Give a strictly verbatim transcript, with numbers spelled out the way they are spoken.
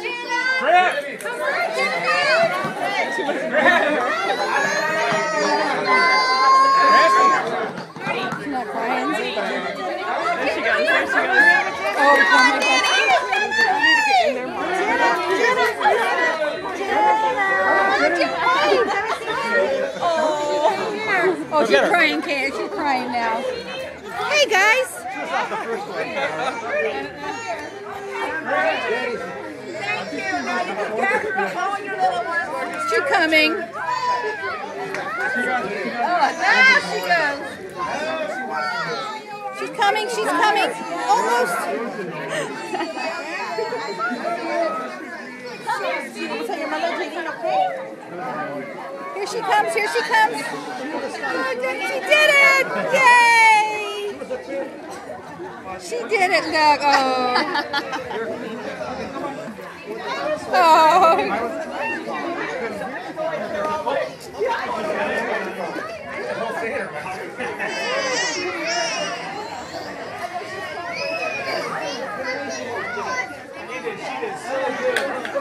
She's not crying. There she goes. There she goes. Oh, oh my God. Oh, she's crying, Kate. She's crying now. Hey, guys. Thank you. Now you can gather up all your little ones. She's coming. Oh, there she goes. She's coming. She's coming. Almost. So your mother did okay? Here she comes. Here she comes. Oh, she did it. Yay. She did it. Look. Oh. Oh.